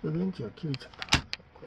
と電池が切れちゃったな。これ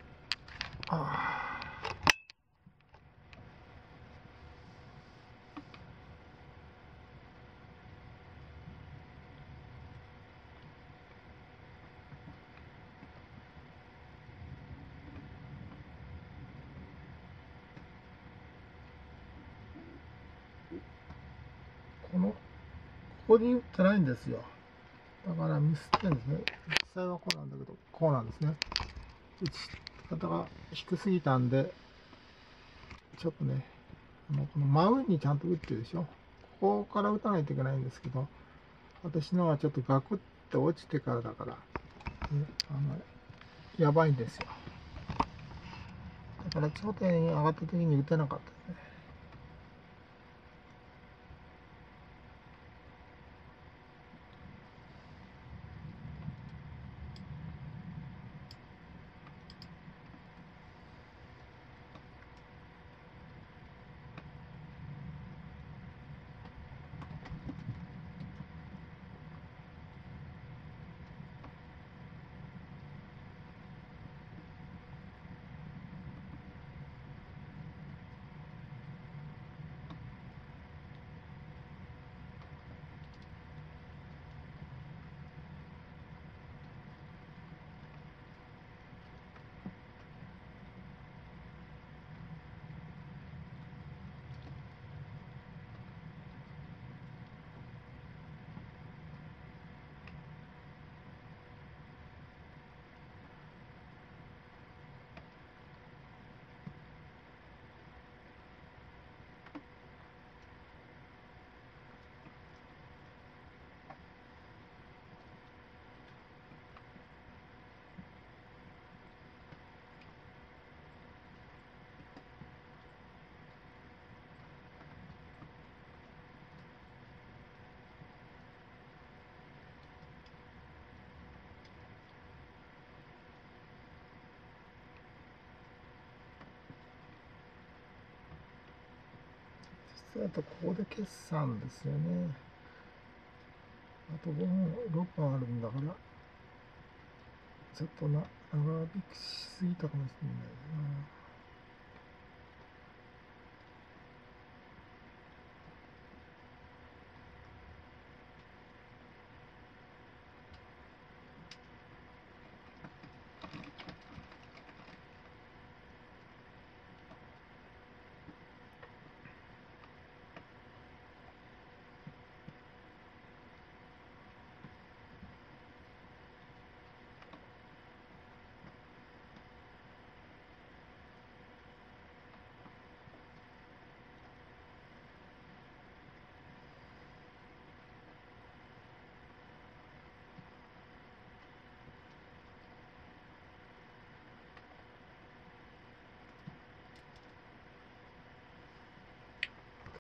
ここに打ってないんですよ。だからミスってんですね。実際はこうなんだけど、こうなんですね。打ち方が低すぎたんで、ちょっとね、この真上にちゃんと打ってるでしょ。ここから打たないといけないんですけど、私のはちょっとガクって落ちてからだから、ね、やばいんですよ。だから頂点に上がった時に打てなかったですね。実はここで決算ですよね。あと5本、6本あるんだから、ちょっと長引きしすぎたかもしれないな。